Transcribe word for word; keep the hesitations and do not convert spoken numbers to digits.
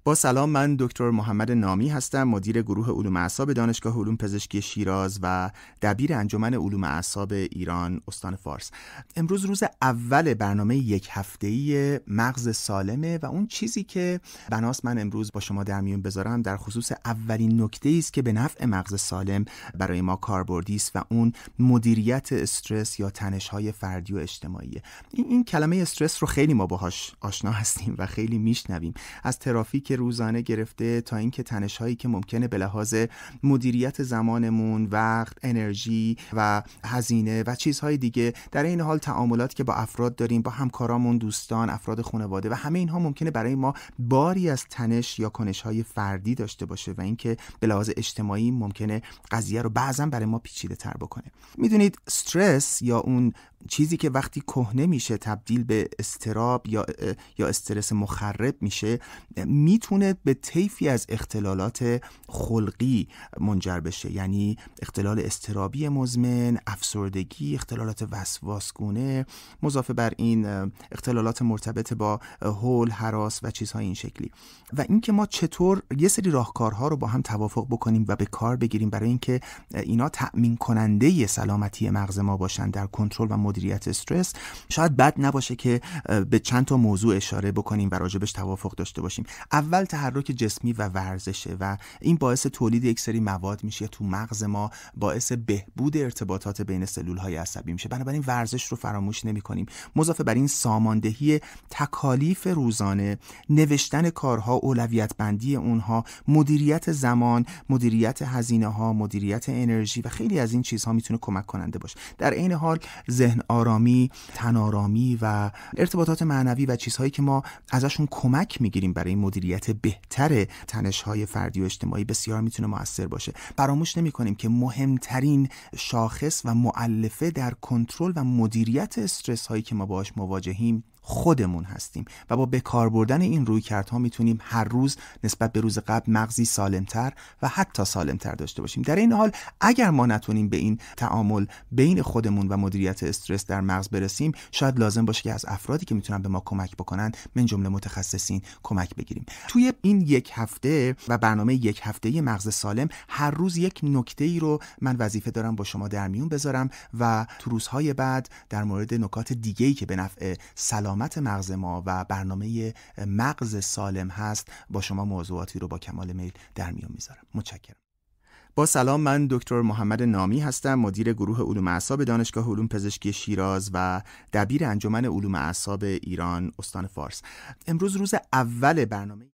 با سلام، من دکتر محمد نامی هستم، مدیر گروه علوم اعصاب دانشگاه علوم پزشکی شیراز و دبیر انجمن علوم اعصاب ایران استان فارس. امروز روز اول برنامه یک هفته‌ای مغز سالمه و اون چیزی که بناست من امروز با شما در میون بذارم در خصوص اولین نکته‌ای است که به نفع مغز سالم برای ما کاربردی است و اون مدیریت استرس یا تنش‌های فردی و اجتماعی. این, این کلمه استرس رو خیلی ما باهاش آشنا هستیم و خیلی میشنویم، از ترافیک روزانه گرفته تا اینکه تنش‌هایی که ممکنه به لحاظ مدیریت زمانمون، وقت، انرژی و هزینه و چیزهای دیگه، در این حال تعاملاتی که با افراد داریم، با همکارامون، دوستان، افراد خانواده و همه اینها ممکنه برای ما باری از تنش یا کنش‌های فردی داشته باشه و اینکه به لحاظ اجتماعی ممکنه قضیه رو بعضا برای ما پیچیده‌تر بکنه. میدونید استرس یا اون چیزی که وقتی کهنه میشه تبدیل به اضطراب یا یا استرس مخرب میشه، میتونه به طیفی از اختلالات خلقی منجر بشه، یعنی اختلال اضطرابی مزمن، افسردگی، اختلالات وسواسگونه، مضافه بر این اختلالات مرتبط با هول، هراس و چیزهای این شکلی. و اینکه ما چطور یه سری راهکارها رو با هم توافق بکنیم و به کار بگیریم برای اینکه اینا تأمین کننده سلامتی مغز ما باشن در کنترل و مدیریت استرس، شاید بد نباشه که به چند تا موضوع اشاره بکنیم و راجبش توافق داشته باشیم. اول تحرک جسمی و ورزشه و این باعث تولید یک سری مواد میشه تو مغز ما، باعث بهبود ارتباطات بین سلول‌های عصبی میشه. بنابراین ورزش رو فراموش نمی‌کنیم. مضافه بر این ساماندهی تکالیف روزانه، نوشتن کارها، اولویت بندی اونها، مدیریت زمان، مدیریت هزینه‌ها، مدیریت انرژی و خیلی از این چیزها میتونه کمک کننده باشه. در عین حال ذهن آرامی، تن آرامی و ارتباطات معنوی و چیزهایی که ما ازشون کمک میگیریم برای مدیریت بهتر تنش‌های فردی و اجتماعی بسیار میتونه مؤثر باشه. فراموش نمی‌کنیم که مهمترین شاخص و مؤلفه در کنترل و مدیریت استرس هایی که ما باهاش مواجهیم خودمون هستیم و با بکار بردن این رویکردها میتونیم هر روز نسبت به روز قبل مغزی سالمتر و حتی سالمتر داشته باشیم. در این حال اگر ما نتونیم به این تعامل بین خودمون و مدیریت استرس در مغز برسیم، شاید لازم باشه که از افرادی که میتونن به ما کمک بکنن، من جمله متخصصین، کمک بگیریم. توی این یک هفته و برنامه یک هفته‌ای مغز سالم هر روز یک نکته‌ای رو من وظیفه دارم با شما در میون بذارم و تو روزهای بعد در مورد نکات دیگه‌ای که به نفع سلامت مغز ما و برنامه مغز سالم هست با شما موضوعاتی رو با کمال میل در میون میذارم. متشکرم. با سلام، من دکتر محمد نامی هستم، مدیر گروه علوم اعصاب دانشگاه علوم پزشکی شیراز و دبیر انجمن علوم اعصاب ایران استان فارس. امروز روز اول برنامه